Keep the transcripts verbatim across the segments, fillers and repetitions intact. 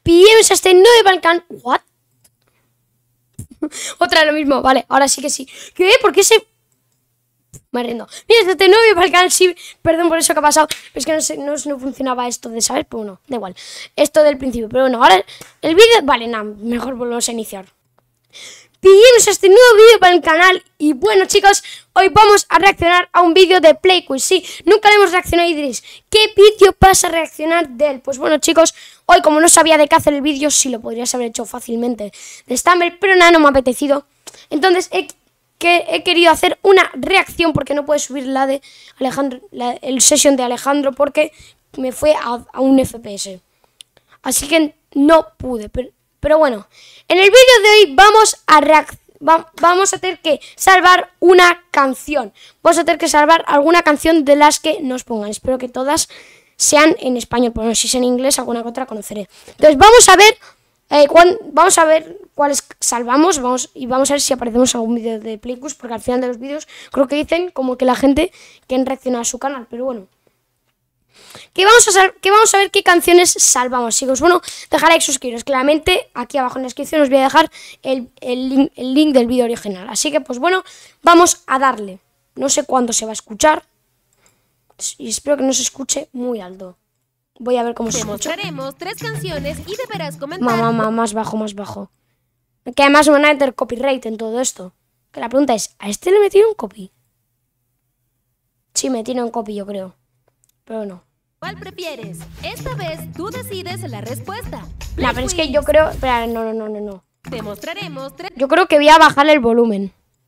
Pillemos a este nuevo Balcán. ¿What? Otra vez lo mismo. Vale, ahora sí que sí. ¿Qué? ¿Por qué se...? Me rindo. Mira, este nuevo Balcán, sí. Perdón por eso que ha pasado. Es que no, sé, no, no funcionaba esto de saber, pero bueno, da igual. Esto del principio. Pero bueno, ahora el vídeo... Vale, nada, mejor volvemos a iniciar. Pillemos este nuevo vídeo para el canal. Y bueno, chicos, hoy vamos a reaccionar a un vídeo de Playquiz. Sí, nunca le hemos reaccionado y diréis, ¿qué vídeo vas a reaccionar de él? Pues bueno, chicos, hoy como no sabía de qué hacer el vídeo, sí lo podrías haber hecho fácilmente de Stumble, pero nada, no me ha apetecido. Entonces he, que, he querido hacer una reacción porque no puedo subir la de Alejandro, la, el session de Alejandro porque me fue a, a un F P S. Así que no pude, pero... Pero bueno, en el vídeo de hoy vamos a va vamos a tener que salvar una canción. Vamos a tener que salvar alguna canción de las que nos pongan. Espero que todas sean en español, pero no, si es en inglés alguna que otra conoceré. Entonces vamos a ver eh, cuán, vamos a ver cuáles salvamos vamos y vamos a ver si aparecemos en algún vídeo de Playquiz, porque al final de los vídeos creo que dicen como que la gente quiere reaccionar a su canal, pero bueno. Que vamos, a que vamos a ver qué canciones salvamos, chicos. Bueno, dejar like, suscribiros. Claramente, aquí abajo en la descripción os voy a dejar el, el, link, el link del vídeo original. Así que, pues bueno, vamos a darle. No sé cuándo se va a escuchar. Y espero que no se escuche muy alto. Voy a ver cómo se escucha. Te mostraremos tres canciones y deberás comentar. Mamá, mamá, más bajo, más bajo. Que además me van a meter copyright en todo esto. Que la pregunta es, ¿a este le metieron un copy? Sí, me tiene un copy, yo creo. Pero no. ¿Cuál prefieres? Esta vez tú decides la respuesta. No, pero es que yo creo... Espera, no, no, no, no, no. Te mostraremos tres Yo creo que voy a bajar el volumen.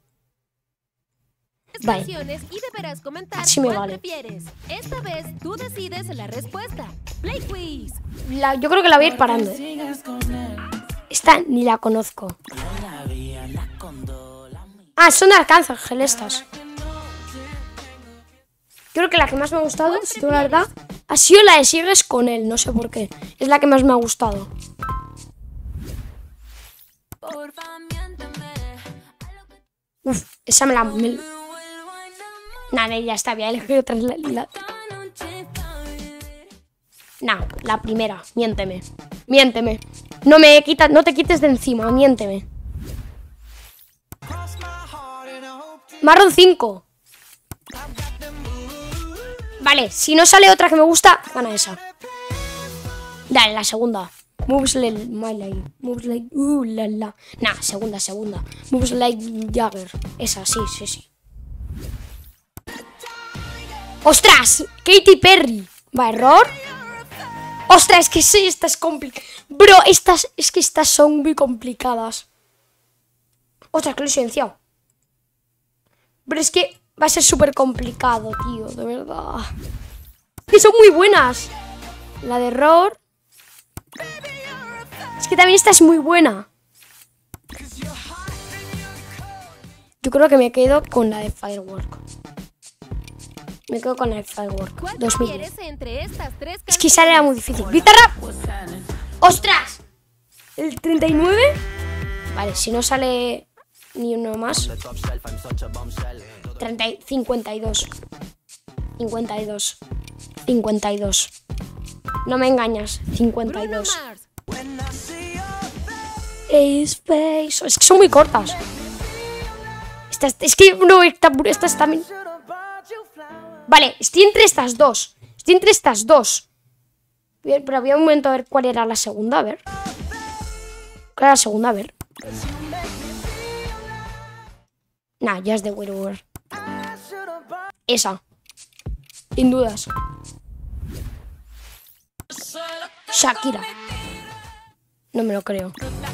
Vale. canciones y deberás comentar Así me cuál vale. prefieres. Esta vez tú decides la respuesta. Playquiz. La, yo creo que la voy a ir parando. ¿eh? Esta ni la conozco. Ah, son de Arcángel estas. Creo que la que más me ha gustado, si digo la verdad, ha sido la de Sigues con él. No sé por qué. Es la que más me ha gustado. Uf, esa me la... Me... Nada, ya está, voy a elegir otra. La, la... Nah, la primera. Miénteme. Miénteme. No me quitas, no te quites de encima, miénteme. Marron cinco. Vale, si no sale otra que me gusta, gana esa. Dale, la segunda. Moves like my life. Moves like... Uh, la, la. Nah, segunda, segunda. Moves like Jagger. Esa, sí, sí, sí. ¡Ostras! Katy Perry. ¿Va error? ¡Ostras! Es que sí, esta es complicada. Bro, estas... Es que estas son muy complicadas. ¡Ostras, que lo he silenciado! Pero es que... Va a ser súper complicado, tío, de verdad. Que son muy buenas. La de error. Es que también esta es muy buena. Yo creo que me quedo con la de Firework. Me quedo con la de Firework. dos mil. Entre estas tres es que esa era muy difícil. ¡Guitarra! ¡Ostras! ¿El treinta y nueve? Vale, si no sale ni uno más. treinta, cincuenta y dos. cincuenta y dos. cincuenta y dos. No me engañas. cincuenta y dos. Space. Es que son muy cortas. Esta, es que no, esta, esta está... Vale, estoy entre estas dos. Estoy entre estas dos. Pero había un momento a ver cuál era la segunda. A ver. ¿Cuál era la segunda? A ver. Nah, ya es de Weirwood. Esa. Sin dudas. Shakira. No me lo creo.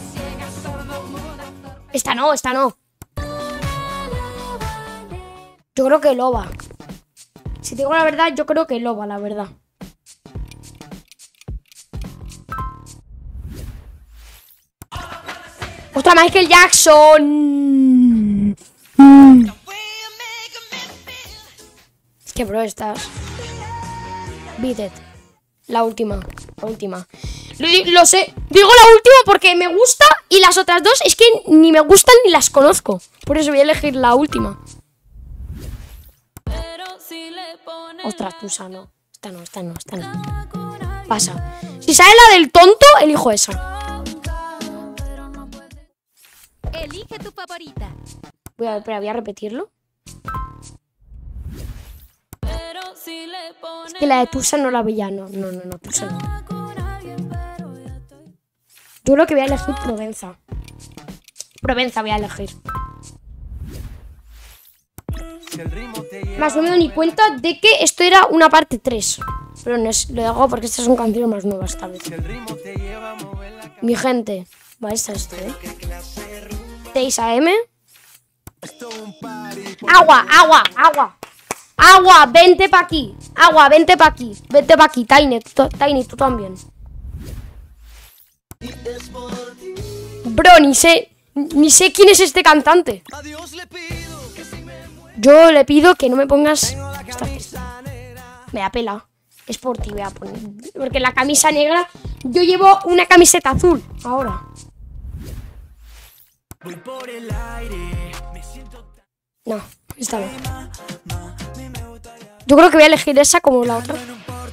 Esta no, esta no. Yo creo que Loba. Si te digo la verdad, yo creo que Loba, la verdad. ¡Ostras, Michael Jackson! Mm. Es que, bro, estás... Beat it. La última. La última. Lo, lo sé. Digo la última porque me gusta y las otras dos es que ni me gustan ni las conozco. Por eso voy a elegir la última. Ostras, Tusa, no. Esta no, esta no, esta no. pasa. Si sale la del tonto, elijo esa. Elige tu favorita. Voy a, espera, voy a repetirlo. Es que la de Tusa no la veía, no, no, no, no, Tusa no. Yo creo que voy a elegir Provenza. Provenza voy a elegir. Más no me doy ni cuenta de que esto era una parte tres. Pero no es, lo hago porque estas son canciones más nuevas esta vez. Mi gente. Va, esta es esto, ¿eh? seis a eme. Agua, agua, agua. Agua, vente pa' aquí. Agua, vente pa' aquí. Vente pa' aquí, Tiny, tú, Tiny, tú también. Bro, ni sé, ni sé quién es este cantante. Yo le pido que no me pongas esta fiesta. Me da pela. Es por ti, voy a poner. Porque la camisa negra, yo llevo una camiseta azul ahora. No, esta no. Yo creo que voy a elegir esa como la otra.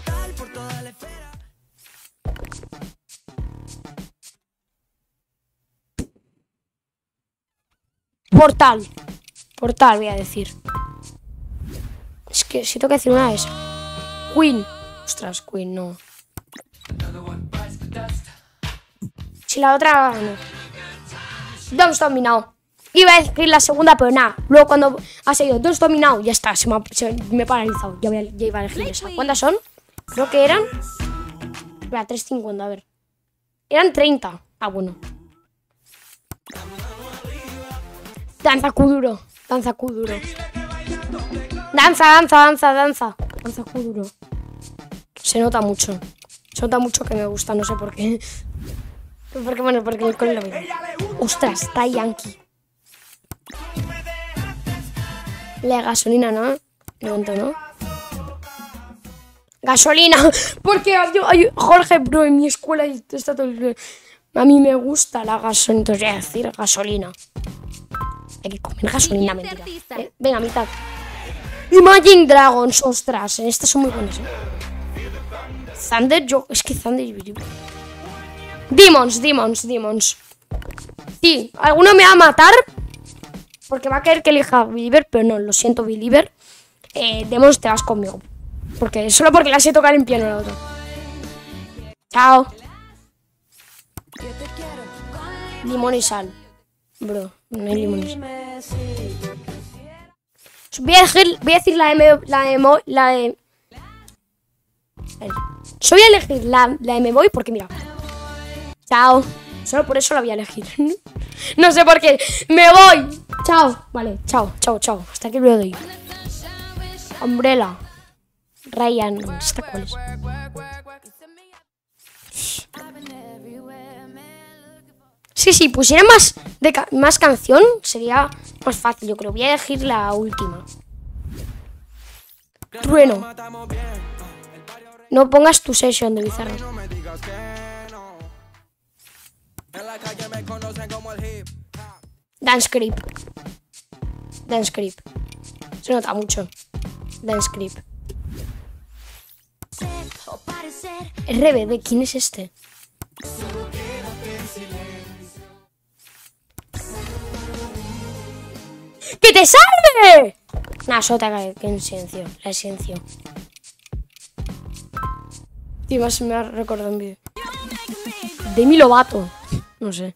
Portal. Portal, voy a decir. Es que si tengo que decir una de esas. Queen. Ostras, Queen, no. Si la otra, no. Don't Stop Me Now. Iba a decir la segunda, pero nada. Luego cuando ha seguido Don't Stop Me Now, ya está, se me ha, se me he paralizado. Ya, voy a, ya iba a elegir esa. ¿Cuántas son? Creo que eran... Espera, trescientos cincuenta, a ver. Eran treinta. Ah, bueno. Danza Kuduro. Danza Kuduro. Danza, danza, danza, danza. Danza Kuduro. Se nota mucho. Se nota mucho que me gusta, no sé por qué. Porque, bueno, porque el cole lo veo. Ostras, está Yankee. La gasolina, ¿no? Levanta, ¿no? Gasolina. Porque yo, yo, Jorge, bro, en mi escuela está todo el... A mí me gusta la gasolina. Entonces voy a decir gasolina. Hay que comer gasolina, mentira. Eh, venga, mitad. Imagine Dragons, ostras. Estas son muy buenas, ¿eh? Thunder, yo... Es que Thunder... Demons, Demons, Demons. Sí, alguno me va a matar porque va a querer que elija Believer, pero no, lo siento, Believer. Eh, Demons, te vas conmigo. Porque solo porque la sé tocar en piano la otra. Chao. Limón y sal. Bro, no hay limón y sal. Voy a decir, voy a decir la de... La de... La de... Yo voy a elegir la, la de Me Voy porque mira. Chao. Solo por eso la voy a elegir. No sé por qué. ¡Me voy! Chao. Vale, chao, chao, chao. Hasta aquí lo doy. Umbrella. Ryan. ¿Esta cuál es? Sí, sí, pusiera más, de ca más canción sería más fácil, yo creo. Voy a elegir la última. Trueno. No pongas tu session de Bizarro. Dance Creep. Dance Creep. Se nota mucho. Dance Creep. R B D, ¿quién es este? ¡Que te salve! Nah, sota que en silencio. La silencio. Tío, más me ha recordado un vídeo. Demi Lovato. No sé.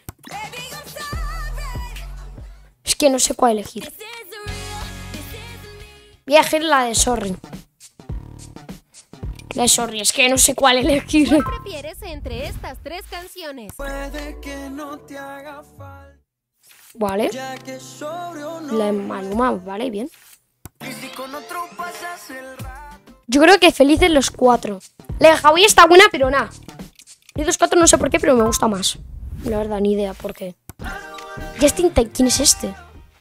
Es que no sé cuál elegir. Voy a elegir la de Sorry. La de Sorry, es que no sé cuál elegir. ¿Qué prefieres entre estas tres canciones? Puede que no te haga falta. Vale. Ya que sobrio no. La de Maluma, vale, bien. Y si con otro pasas el rato. Yo creo que Felices los cuatro. La de Hawaii está buena, pero nada. Felices los cuatro no sé por qué, pero me gusta más. La verdad, ni idea por qué. Justin Time, ¿quién es este?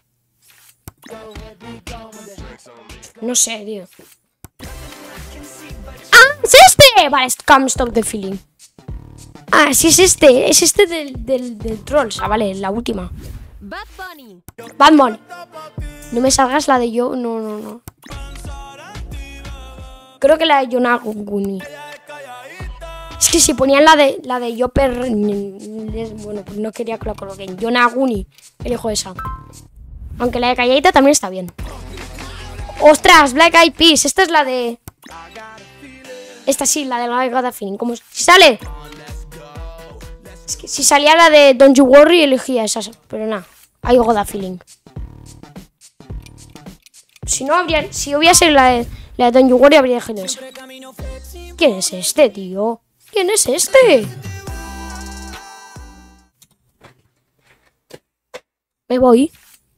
No sé, tío. ¡Ah, es este! Vale, es Can't Stop the Feeling. Ah, sí, es este. Es este del, del, del Trolls. Ah, vale, la última. Bad Bunny. Bad Bunny. No me salgas la de yo. No, no, no. Creo que la de Yonaguni. Es que si ponían la de la de Yopper, bueno, pues no quería que lo coloquen. Yonaguni, elijo esa. Aunque la de Calladita también está bien. ¡Ostras! Black Eyed Peas. Esta es la de... Esta sí, la de la Got a Feeling. ¿Cómo si sale? Es que si salía la de Don't You Worry, elegía esa. Pero nada, I Got a Feeling. Si no habría... Si hubiese la de, la de Don't You Worry, habría elegido esa. ¿Quién es este, tío? ¿Quién es este? Me voy.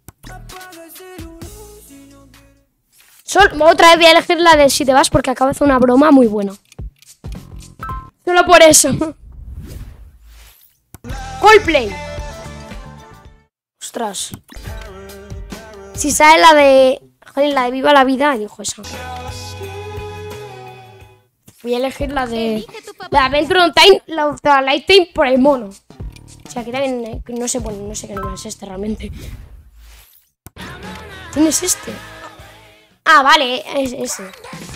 Sol, otra vez voy a elegir la de Si te vas porque acabo de hacer una broma muy buena. Solo por eso. Coldplay. Ostras. Si sale la de... Joder, la de Viva la Vida, elijo esa. Voy a elegir la de... La de Adventure on Time, la de Lifetime por el mono. O sea, que también... Eh, no sé, bueno, no sé qué número es este realmente. ¿Quién es este? Ah, vale, es ese.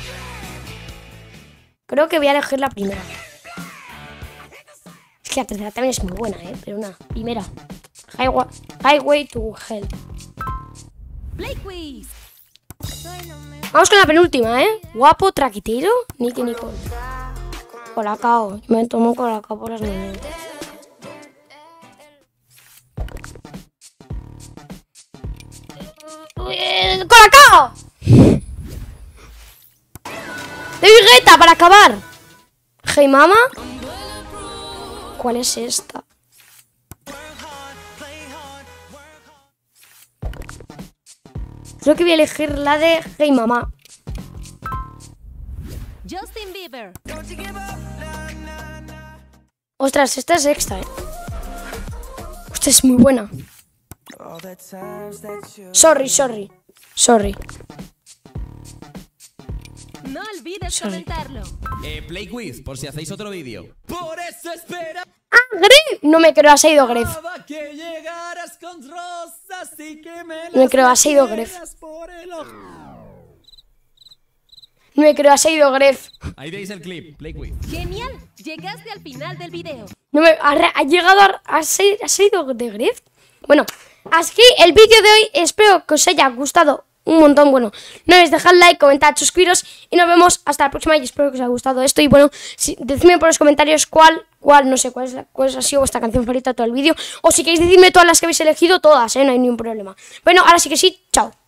Creo que voy a elegir la primera. Es que la tercera también es muy buena, ¿eh? Pero una, primera. Highway, Highway to Hell. Play quiz. Vamos con la penúltima, ¿eh? Guapo, traquitero, Nicky Nicole. Colacao. Me tomo colacao por las mañanas. ¡Colacao! David Guetta para acabar. Hey Mama. ¿Cuál es esta? Creo que voy a elegir la de Hey Mama. Justin Bieber. Ostras, esta es extra, eh. Esta es muy buena. Sorry, sorry. Sorry. No olvides Sorry. comentarlo. Eh, Play Quiz, por si hacéis otro vídeo. Por eso espera ¡Ah, Gref! No me creo, ha sido Gref. que llegaras con rosas y que me No me creo, ha sido Gref. por el ojo. No me creo, ha sido Gref. Ahí veis el clip, Play Quiz. Genial. Llegaste al final del video. No me, ha, ha llegado a, a ser, ¿ha sido de Gref? Bueno, así el vídeo de hoy. Espero que os haya gustado un montón. Bueno, no olvidéis dejar like, comentar, suscribiros y nos vemos hasta la próxima. Y espero que os haya gustado esto. Y bueno, si, decidme por los comentarios cuál, cuál, no sé, cuál, es la, cuál ha sido vuestra canción favorita de todo el vídeo. O si queréis decirme todas las que habéis elegido, todas, ¿eh? No hay ningún problema. Bueno, ahora sí que sí, chao.